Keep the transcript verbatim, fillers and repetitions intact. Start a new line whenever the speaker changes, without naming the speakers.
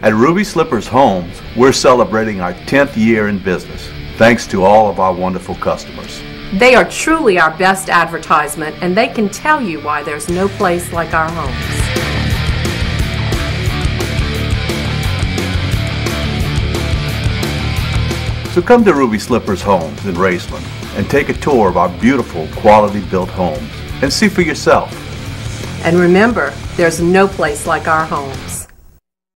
At Ruby Slippers Homes, we're celebrating our tenth year in business, thanks to all of our wonderful customers.
They are truly our best advertisement, and they can tell you why there's no place like our homes.
So come to Ruby Slippers Homes in Raceland and take a tour of our beautiful, quality-built homes and see for yourself.
And remember, there's no place like our homes.